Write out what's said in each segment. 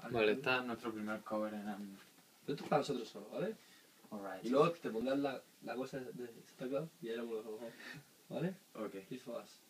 Vale, está es nuestro primer cover en... Pero esto es para nosotros solo, ¿vale? Alright. Y luego te pondrás la cosa de esta clave y ya éramos los ojos, ¿vale? Ok. It's for us.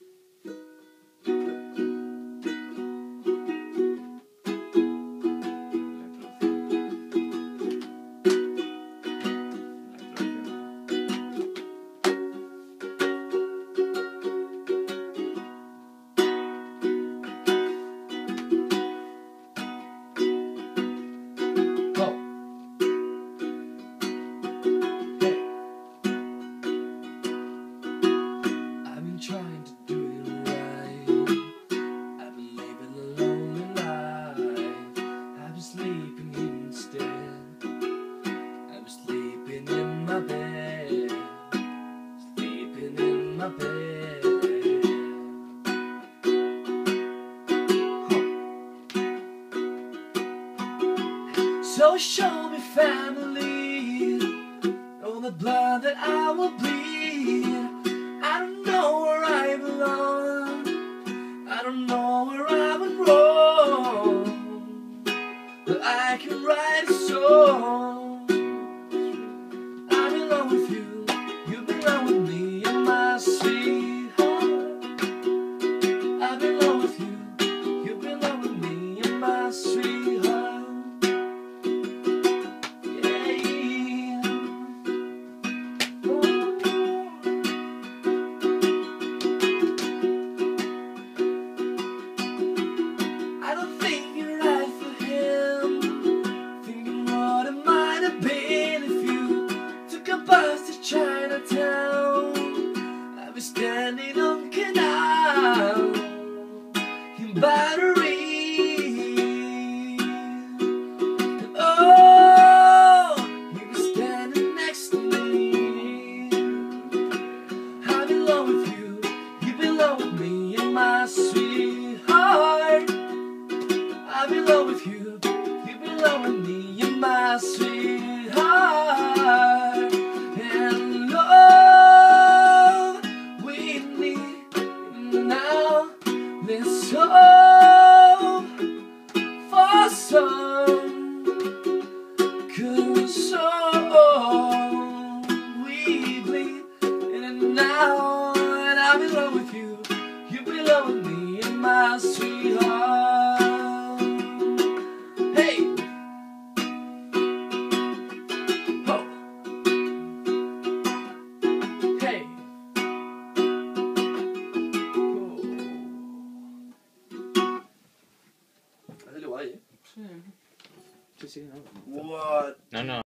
Trying to do it right. I've been living a lonely life. I've been sleeping instead. I've been sleeping in my bed. Sleeping in my bed. So show me family, all the blood that I will bleed. I don't know where I belong. I don't know where I went wrong, but I can write a song. I belong with you, you belong with me, you're my sweetheart. I belong with you, you belong with me, you're my sweetheart. I don't think you're right for him. Thinking what it might have been if you took a bus to Chinatown. I'd be standing on Canal in Battery. Oh, you were standing next to me. I belong with you, you belong with me, you're my sweetheart. I belong with you, you belong with me, you're my sweetheart. And love we need now. Let's hope for some good song. We bleed in and now. And I belong with you, you belong with me, you're my sweetheart. Hey! Ho! Hey! Ha salido guay, ¿eh? Sí. Sí, sí, no. What? No, no.